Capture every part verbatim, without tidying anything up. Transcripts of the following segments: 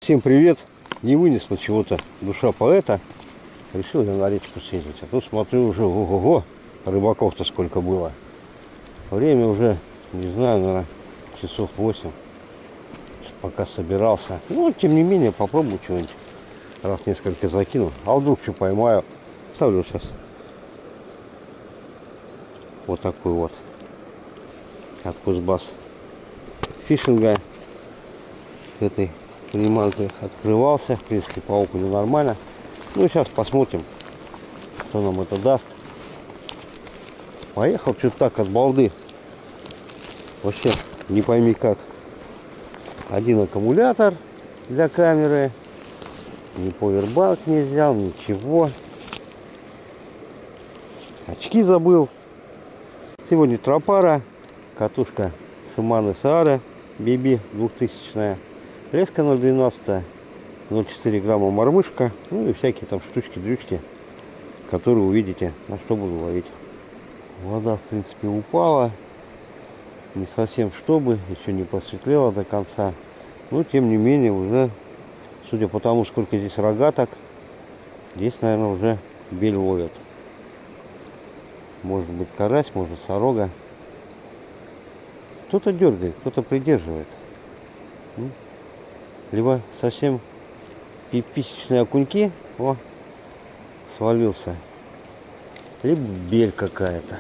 Всем привет! Не вынесла чего-то душа поэта. Решил я на речку съездить. А тут смотрю уже, ого-го, рыбаков-то сколько было. Время уже, не знаю, наверное, часов восемь. Пока собирался. Ну, тем не менее, попробую что-нибудь. Раз несколько закину. А вдруг что поймаю. Ставлю сейчас. Вот такой вот. От Кузбасс фишинга. Этой приманкой открывался. В принципе, по окуню нормально. Ну, сейчас посмотрим, что нам это даст. Поехал что-то так от балды. Вообще не пойми как. Один аккумулятор для камеры. Ни повербанк не взял, ничего. Очки забыл. Сегодня тропара. Катушка Shimano Sahara би би двухтысячная. Леска ноль двенадцать. ноль целых четыре грамма мормышка. Ну и всякие там штучки-дрючки, которые увидите, на что буду ловить. Вода в принципе упала. Не совсем чтобы, еще не просветлела до конца. Но тем не менее уже, судя по тому, сколько здесь рогаток, здесь, наверное, уже бель ловят. Может быть карась, может сорога. Кто-то дергает, кто-то придерживает. Либо совсем пиписечные окуньки. О, свалился. Либо бель какая-то.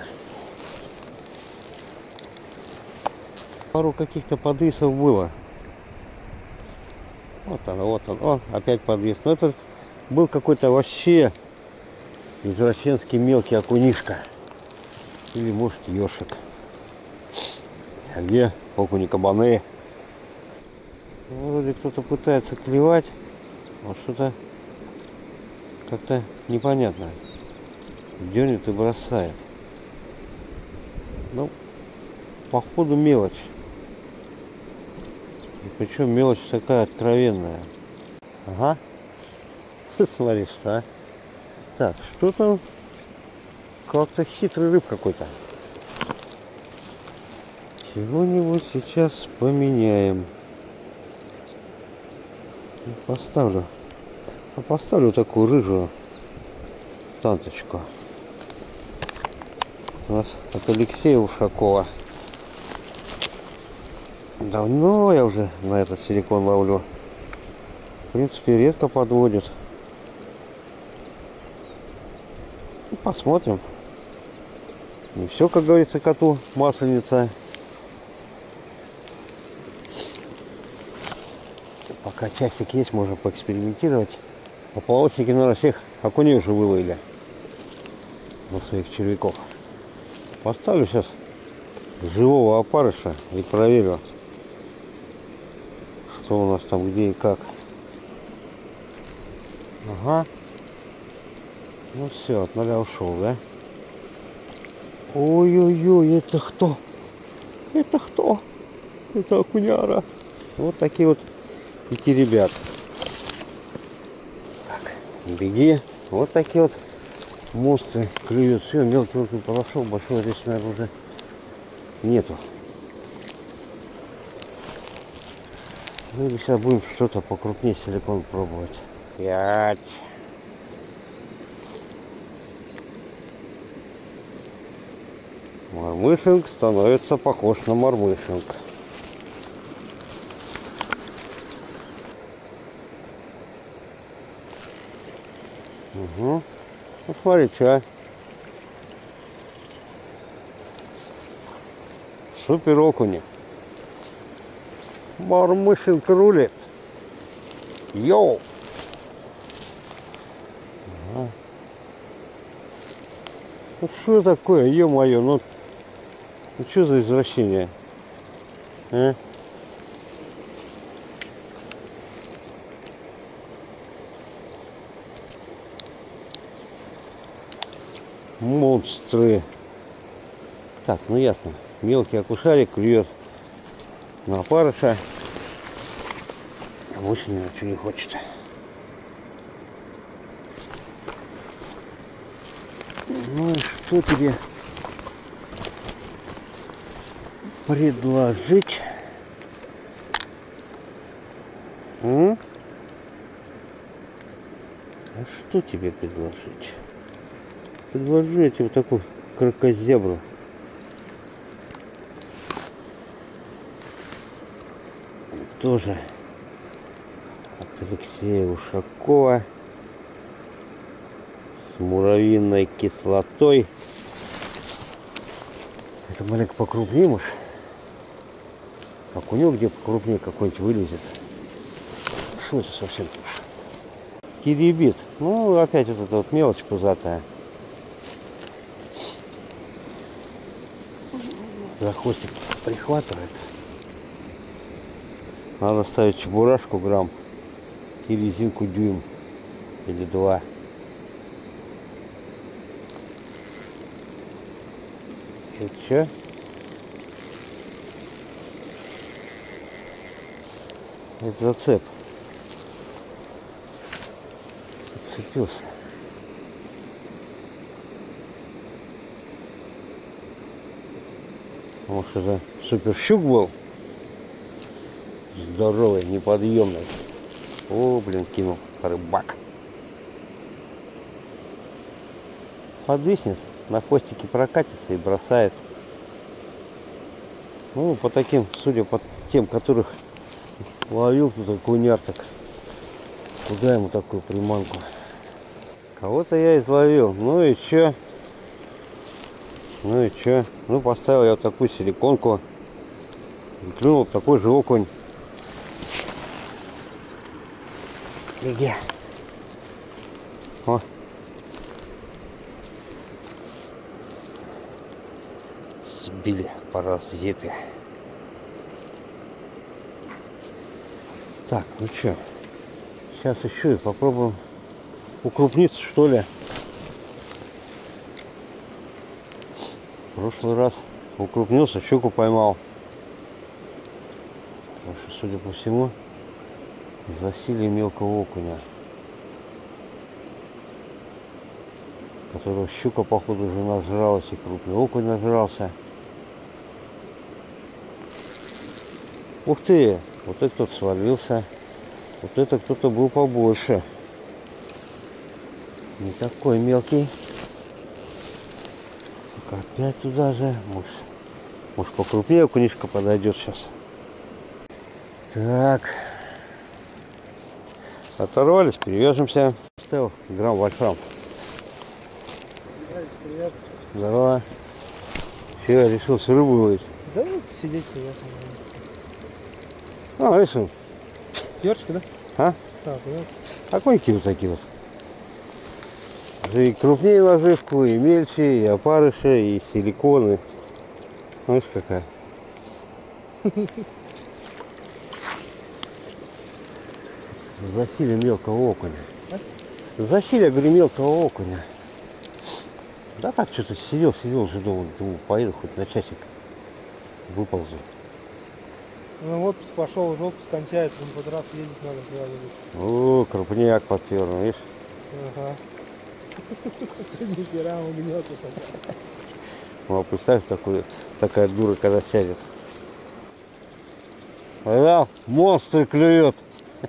Пару каких-то подвесов было. Вот он, вот он. О, опять подвес. Но это был какой-то вообще извращенский мелкий окунишка. Или может ёршик. А где окуни кабаны? Вроде кто-то пытается клевать. Вот что-то как-то непонятно. Дёрнет и бросает. Ну, походу мелочь. И причем мелочь такая откровенная. Ага. Смотри, что, а? Так, что там? Как-то хитрый рыб какой-то. Чего-нибудь сейчас поменяем. Поставлю. А поставлю такую рыжую танточку. У нас от Алексея Ушакова. Давно я уже на этот силикон ловлю. В принципе, редко подводит. Ну, посмотрим. Не все, как говорится, коту масленица. Пока часик есть, можно поэкспериментировать. Поплавочники, наверное, всех окуней уже выловили на своих червяков. Поставлю сейчас живого опарыша и проверю, что у нас там, где и как. Ага. Ну все, от нуля ушел, да? Ой-ой-ой, это кто? Это кто? Это окуняра. Вот такие вот эти ребят. Так, беги. Вот такие вот монстры клюют. Все, мелкий окунь подошел, большой здесь, наверное, уже нету. Ну или сейчас будем что-то покрупнее силикон пробовать. Пять. Мормышинг становится похож на мормышинг. Угу. Ну смотри, что. Супер окуни. Мормышинг рулит. Йоу. Ага. Ну что такое, ё-моё, ну, ну что за извращение? А? Монстры. Так, ну ясно. Мелкий окушарик клюет на опарыша. А больше ни на что не хочет. Ну и что тебе предложить? М? что тебе предложить? Предложу я тебе вот такую кракозябру. Тоже от Алексея Ушакова. С муравьиной кислотой. Это маленько покрупнее, может. Как у него где покрупнее какой-нибудь вылезет. Что это совсем? Теребит. Ну, опять вот эта вот мелочь пузатая. За хвостик прихватывает. Надо ставить чебурашку грамм и резинку дюйм или два. Это что? Это зацеп. Отцепился. Может, это суперщук был? Здоровый, неподъемный. О, блин, кинул рыбак. Подвиснет, на хвостике прокатится и бросает. Ну, по таким, судя по тем, которых ловил тут окуняр, так куда ему такую приманку? Кого-то я изловил. Ну и чё? Ну и чё? Ну, поставил я вот такую силиконку. И клюнул такой же окунь. Беги. О. Сбили паразиты. Так, ну чё? Сейчас еще и попробуем укрупниться, что ли. В прошлый раз укрупнился, щуку поймал. Потому что, судя по всему, засилие мелкого окуня, которого щука, походу, уже нажралась, и крупный окунь нажрался. Ух ты! Вот этот кто-то свалился. Вот это кто-то был побольше. Не такой мелкий. Так, опять туда же. Может, может покрупнее окунишка подойдет сейчас. Так. Оторвались, перевяжемся. Ставил грамм вольфрам. Привет. Здорово. Че, я решил с рыбу ловить? Да ну, сидеть себе. А, решил. Перчик, да? А? Так, да. Окуньки вот такие вот. И крупнее наживку, и мельче, и опарыши, и силиконы. Знаешь, какая? Засилие мелкого окуня. А? Засилие, говорю, мелкого окуня. Да так, что-то сидел, сидел уже дома, думал, поеду хоть на часик. Выползу. Ну, отпуск пошел, уже отпуск кончается, он под раз ездить надо куда-нибудь. О, крупняк подпер, видишь? Ага. Нихера он гнется. Ну, а представь, такой, такая дура, когда сядет. Да, монстр клюет.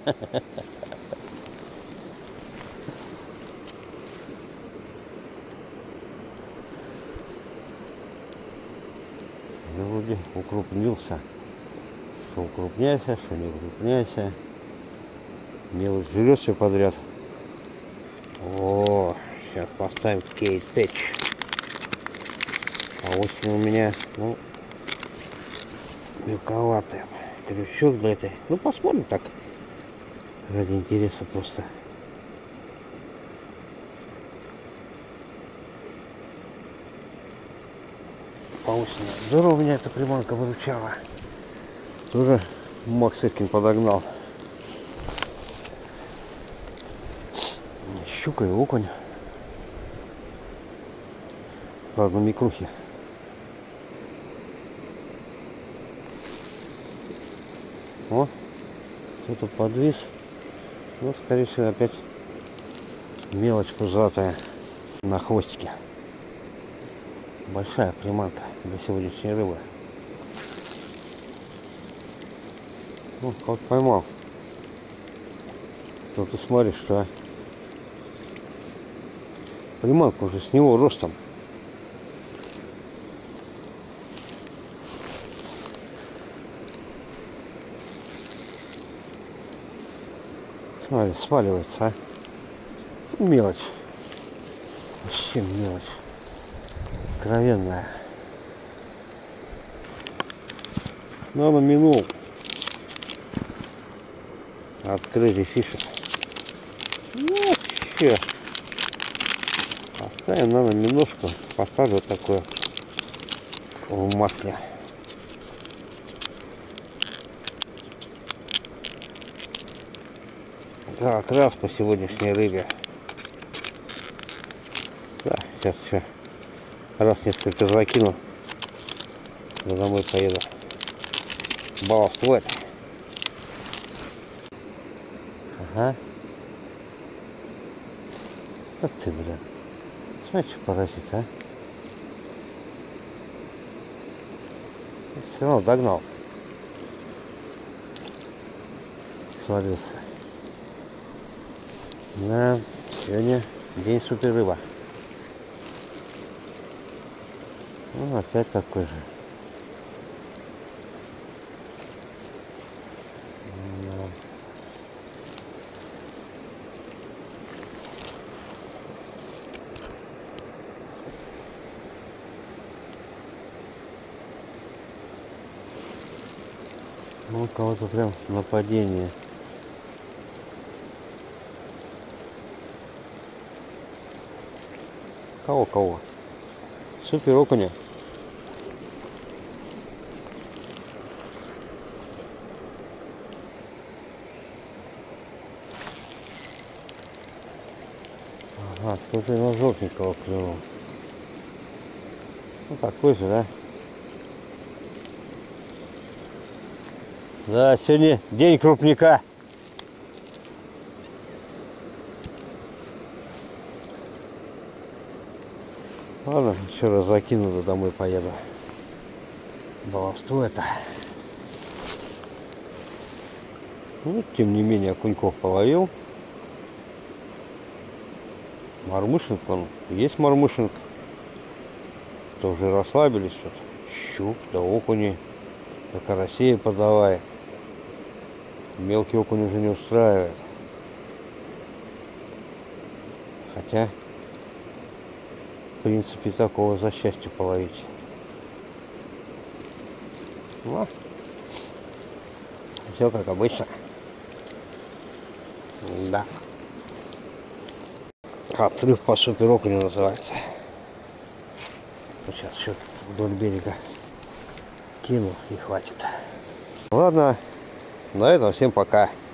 Ну, вроде укрупнился. Что укрупняйся, что не укрупняйся. Мелочь жрет все подряд. О, сейчас поставим кейт-тэч. А очень у меня, ну, мелковатый крючок для этой. Ну, посмотрим так. Ради интереса просто. Очень здорово меня эта приманка выручала. Тоже Макс Эткин подогнал. Щука и окунь. Правда, микрухи. О, кто-то подвис. Ну, скорее всего, опять мелочь пузатая на хвостике. Большая приманка для сегодняшней рыбы. Ну, как поймал. Что ты смотришь, что? Приманка уже с него ростом. Смотри, сваливается, а. Мелочь. Вообще мелочь. Откровенная. Но он минул. Открыли фишек. Ну, вообще. Оставим, наверное, немножко. Посажу такое в масле. Как раз по сегодняшней рыбе. Да, сейчас еще раз несколько закину. Да домой поеду. Баловствовать. Ага. Вот ты, блин. Смотри, что паразит, а? Все равно догнал. Свалился. Да, сегодня день супер рыба. Ну, опять такой же. Да. Ну, у кого-то прям нападение. Кого-кого? Супер окуня. Ага, кто-то на желтенького клюнул. Ну, такой же, да? Да, сегодня день крупника. Ладно, еще раз закину, да домой поеду. Баловство это. Ну, тем не менее, окуньков половил. Мормышинг, он есть мормышинг. То уже расслабились что-то. Щук, да окуни, да карасей подавай. Мелкий окунь уже не устраивает. Хотя, в принципе, такого за счастье половить. Ну, все как обычно. Да. Отрыв по супер окуню называется. Сейчас еще вдоль берега кину и хватит. Ладно, на этом всем пока.